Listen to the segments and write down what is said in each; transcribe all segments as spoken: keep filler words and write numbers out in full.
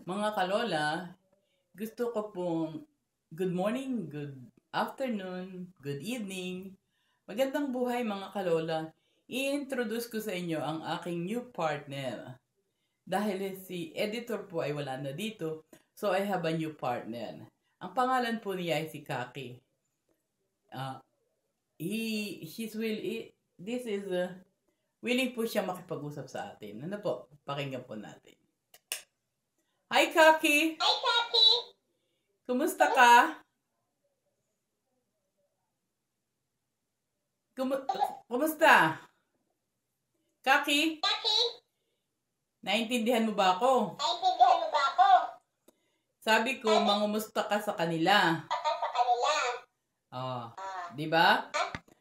Mga kalola, gusto ko pong good morning, good afternoon, good evening. Magandang buhay mga kalola. I-introduce ko sa inyo ang aking new partner. Dahil si editor po ay wala na dito, so I have a new partner. Ang pangalan po niya ay si Kaki. Uh, he, she's will, he, this is, uh, willing po siya makipag-usap sa atin. Ano po? Pakinggan po natin. Hi, Kaki! Hi, Kaki! Kumusta ka? Kumu- Kumusta? Kaki? Kaki! Naintindihan mo ba ako? Naintindihan mo ba ako? Sabi ko, mangumusta ka sa kanila. Saka sa kanila. Oh, Ah, di ba?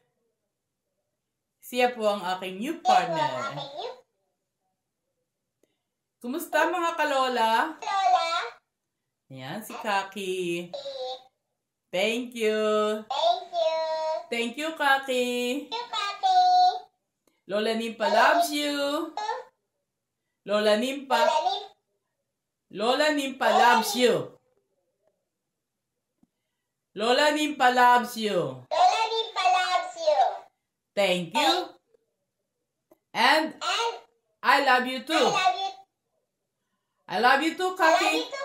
Siya po ang aking new Yan po ang partner. aking new Kumusta mga kalola? lola. Yan, si Kaki. Thank Thank you. you. Thank you, Kaki. Thank you, Kaki. Lola Nimpa loves you. Lola Nimpa. Lola Nim. Lola Nimpa loves you. Lola Nimpa loves you. Lola Nimpa loves you. Thank you. And And I love you I too. love you. I love you too, I love Kaki. you too,